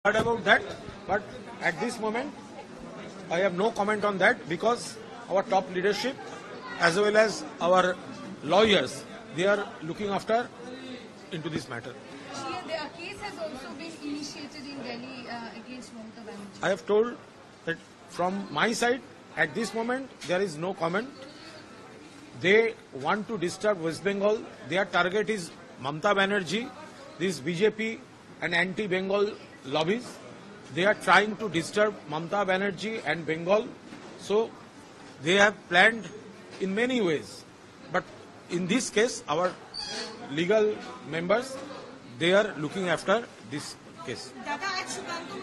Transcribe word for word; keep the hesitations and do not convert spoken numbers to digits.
heard about that, but at this moment, I have no comment on that because our top leadership as well as our lawyers, they are looking after into this matter. A case has also been initiated in Delhi uh, against Mamata Banerjee. I have told that from my side, at this moment, there is no comment. They want to disturb West Bengal. Their target is Mamata Banerjee, this B J P and anti-Bengal lobbies. They are trying to disturb Mamata Banerjee and Bengal. So they have planned in many ways. But in this case, our legal members, they are looking after this case.